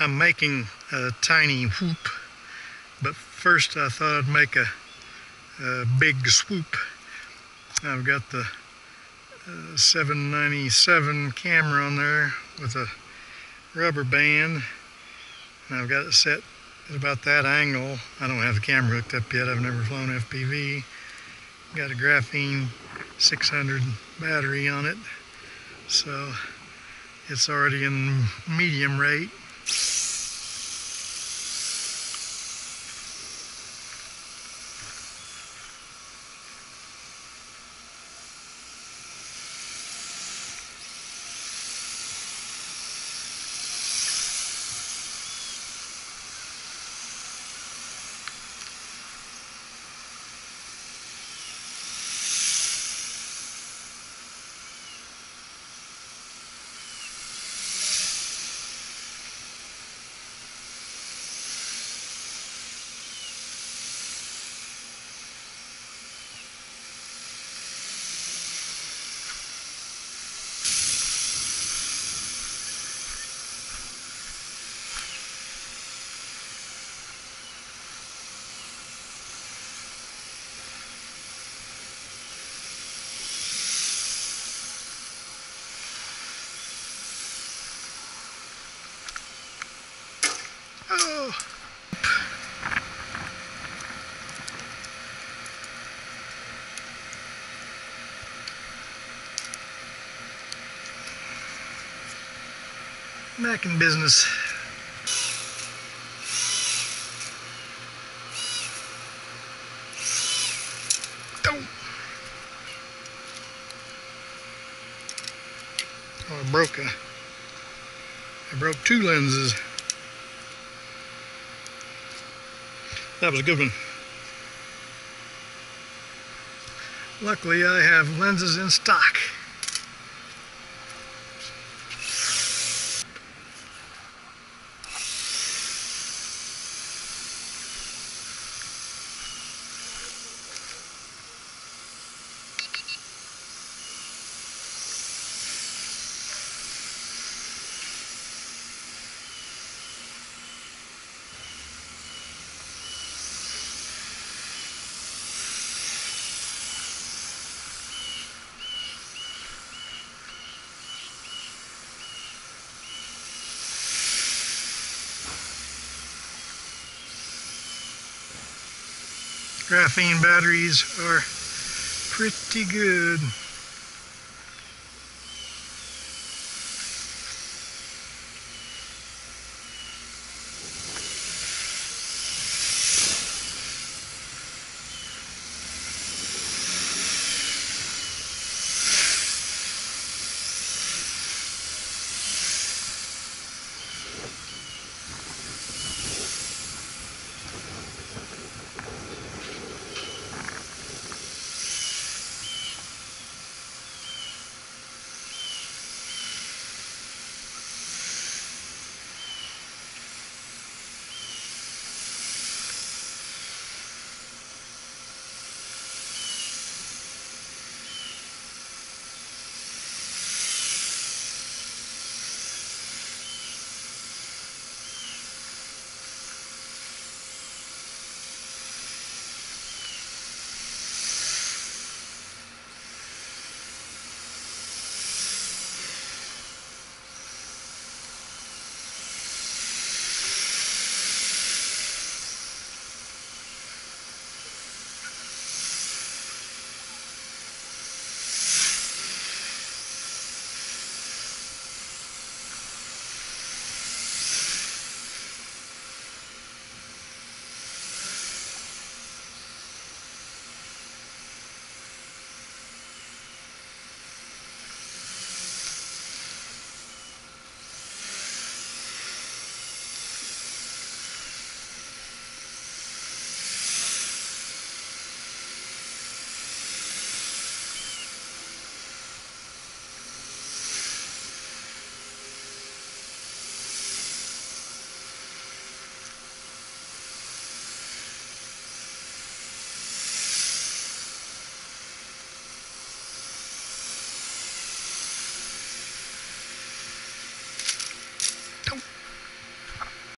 I'm making a tiny whoop, but first I thought I'd make a big swoop. I've got the 797 camera on there with a rubber band, and I've got it set at about that angle. I don't have the camera hooked up yet. I've never flown FPV. Got a graphene 600 battery on it, so it's already in medium rate. Oh. Back in business. Oh, I broke two lenses. That was a good one. Luckily, I have lenses in stock. Graphene batteries are pretty good.